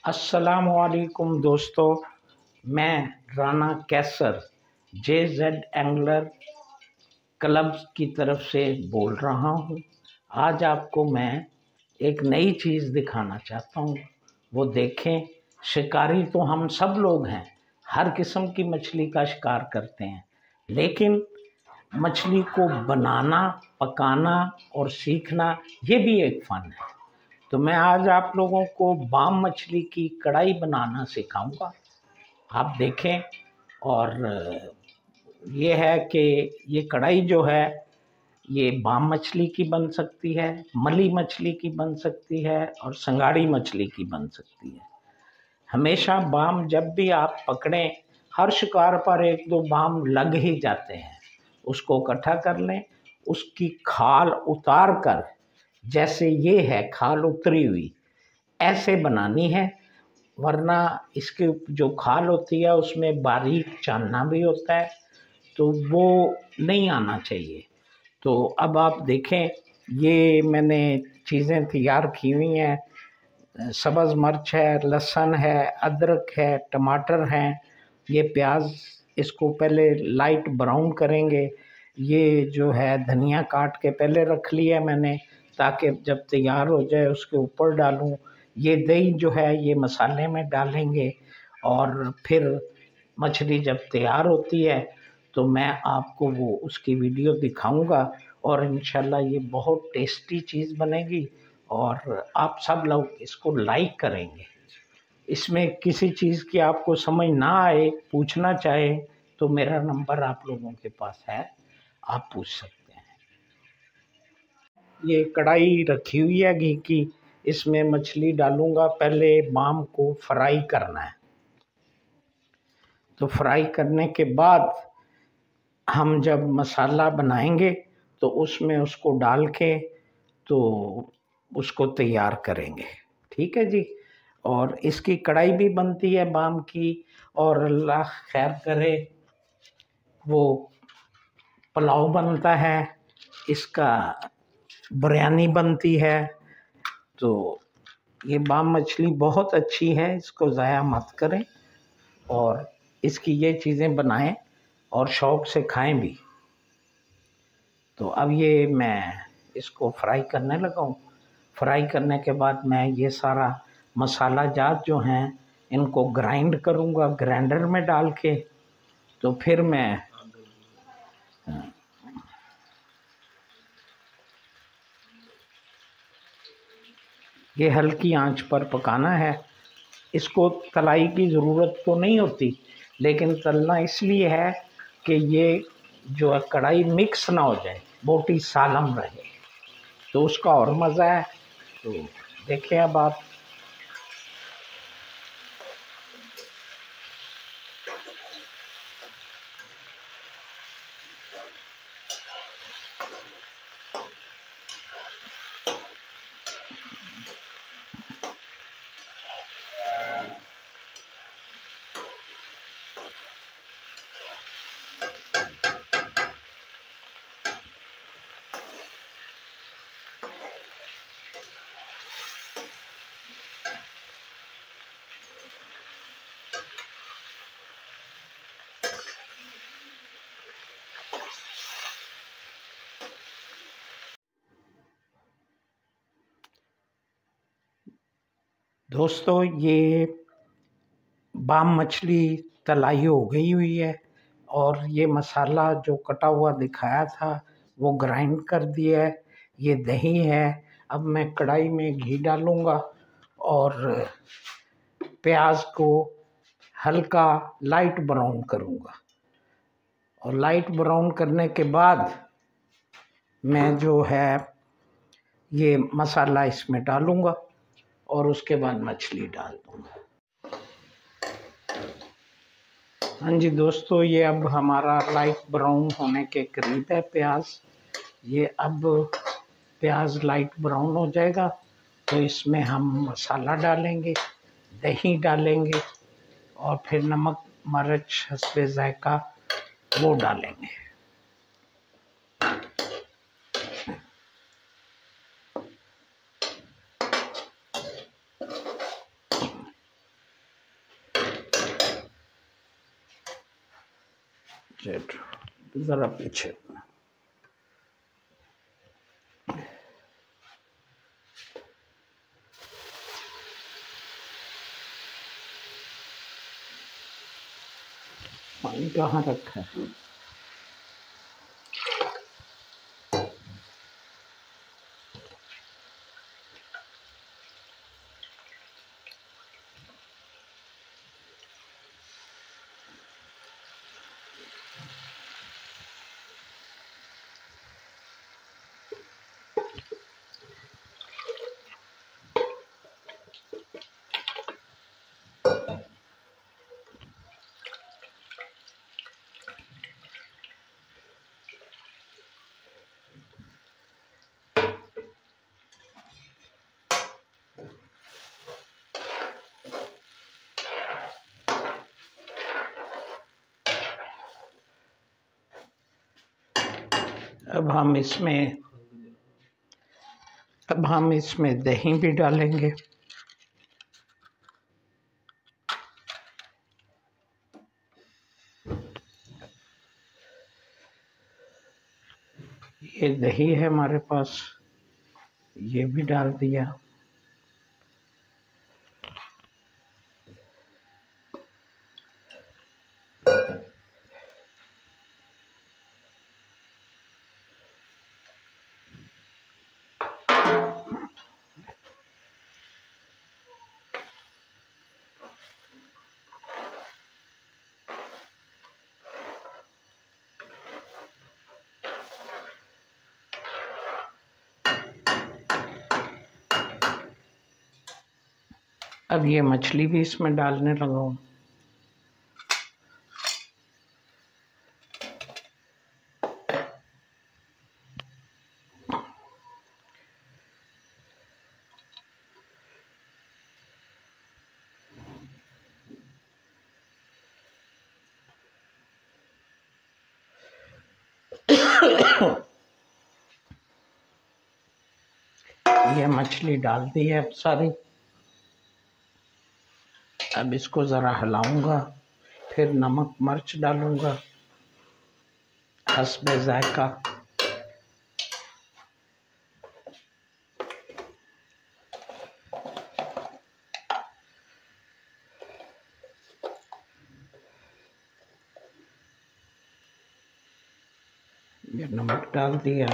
अस्सलामुअलैकुम दोस्तों, मैं Rana Qaiser JZ angler club की तरफ से बोल रहा हूँ। आज आपको मैं एक नई चीज़ दिखाना चाहता हूँ। वो देखें, शिकारी तो हम सब लोग हैं, हर किस्म की मछली का शिकार करते हैं, लेकिन मछली को बनाना, पकाना और सीखना ये भी एक फ़न है। तो मैं आज आप लोगों को बाम मछली की कढ़ाई बनाना सिखाऊंगा। आप देखें। और ये है कि ये कढ़ाई जो है ये बाम मछली की बन सकती है, मली मछली की बन सकती है और संगाड़ी मछली की बन सकती है। हमेशा बाम जब भी आप पकड़ें, हर शिकार पर एक दो बाम लग ही जाते हैं। उसको इकट्ठा कर लें, उसकी खाल उतार कर, जैसे ये है खाल उतरी हुई, ऐसे बनानी है। वरना इसके जो खाल होती है उसमें बारीक चांदना भी होता है, तो वो नहीं आना चाहिए। तो अब आप देखें, ये मैंने चीज़ें तैयार की हुई हैं। सब्ज़ मिर्च है, लहसुन है, अदरक है, टमाटर हैं, ये प्याज, इसको पहले लाइट ब्राउन करेंगे। ये जो है धनिया काट के पहले रख लिया मैंने, ताकि जब तैयार हो जाए उसके ऊपर डालूं। ये दही जो है ये मसाले में डालेंगे और फिर मछली जब तैयार होती है तो मैं आपको वो उसकी वीडियो दिखाऊंगा और इंशाल्लाह ये बहुत टेस्टी चीज़ बनेगी और आप सब लोग इसको लाइक करेंगे। इसमें किसी चीज़ की आपको समझ ना आए, पूछना चाहे, तो मेरा नंबर आप लोगों के पास है, आप पूछ सकते हैं। ये कढ़ाई रखी हुई है घी की, इसमें मछली डालूंगा। पहले बाम को फ्राई करना है, तो फ्राई करने के बाद हम जब मसाला बनाएंगे तो उसमें उसको डाल के तो उसको तैयार करेंगे। ठीक है जी। और इसकी कढ़ाई भी बनती है बाम की, और अल्लाह खैर करे वो पुलाव बनता है, इसका बिरयानी बनती है। तो ये बाम मछली बहुत अच्छी है, इसको ज़ाया मत करें और इसकी ये चीज़ें बनाएं और शौक़ से खाएं भी। तो अब ये मैं इसको फ्राई करने लगा हूँ। फ्राई करने के बाद मैं ये सारा मसाला जात जो हैं इनको ग्राइंड करूँगा ग्राइंडर में डाल के। तो फिर मैं ये हल्की आंच पर पकाना है। इसको तलाई की ज़रूरत तो नहीं होती, लेकिन तलना इसलिए है कि ये जो है कढ़ाई मिक्स ना हो जाए, बोटी सालम रहे, तो उसका और मज़ा है। तो देखिए अब आप, दोस्तों, ये बाम मछली तलाई हो गई हुई है और ये मसाला जो कटा हुआ दिखाया था वो ग्राइंड कर दिया है। ये दही है। अब मैं कढ़ाई में घी डालूँगा और प्याज को हल्का लाइट ब्राउन करूँगा, और लाइट ब्राउन करने के बाद मैं जो है ये मसाला इसमें डालूँगा और उसके बाद मछली डाल दूँगा। हाँ जी दोस्तों, ये अब हमारा लाइट ब्राउन होने के करीब है प्याज। ये अब प्याज लाइट ब्राउन हो जाएगा तो इसमें हम मसाला डालेंगे, दही डालेंगे और फिर नमक मिर्च हस्बे जायका वो डालेंगे। जेठ ज़रा पीछे। पानी कहाँ रखा है? अब हम इसमें दही भी डालेंगे। ये दही है हमारे पास, ये भी डाल दिया। अब ये मछली भी इसमें डालने लगा हूँ। ये मछली डाल दी है अब सारी। अब इसको ज़रा हिलाऊंगा, फिर नमक मिर्च डालूंगा हस्बे जायका। ये नमक डाल दिया।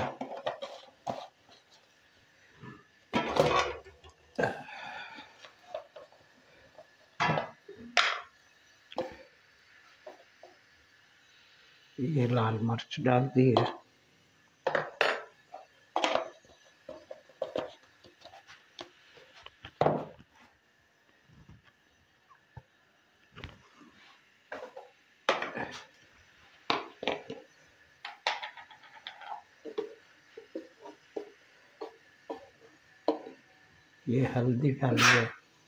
ये लाल मिर्च डाल दी है। ये हल्दी डालिए।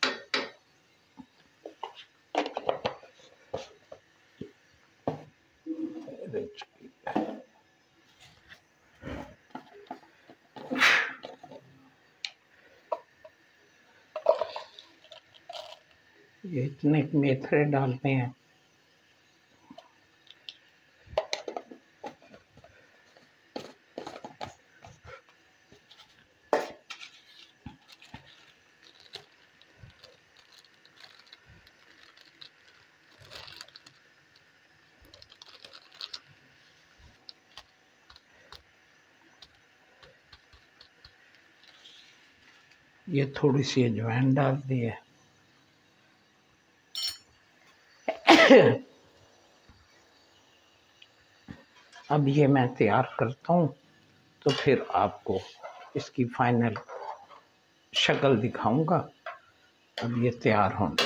ये इतने मेथरे डालते हैं। ये थोड़ी सी अजवाइन डाल दी है। अब ये मैं तैयार करता हूँ तो फिर आपको इसकी फाइनल शक्ल दिखाऊंगा। अब ये तैयार होने।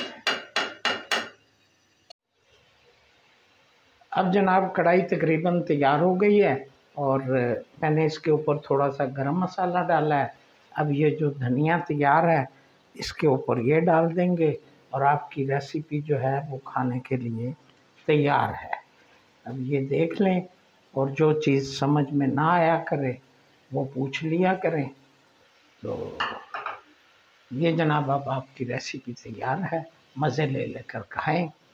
अब जनाब कढ़ाई तकरीबन तैयार हो गई है और मैंने इसके ऊपर थोड़ा सा गरम मसाला डाला है। अब ये जो धनिया तैयार है इसके ऊपर ये डाल देंगे और आपकी रेसिपी जो है वो खाने के लिए तैयार है। अब ये देख लें और जो चीज़ समझ में ना आया करे वो पूछ लिया करें। तो ये जनाब अब आपकी रेसिपी तैयार है, मज़े ले लेकर खाएं।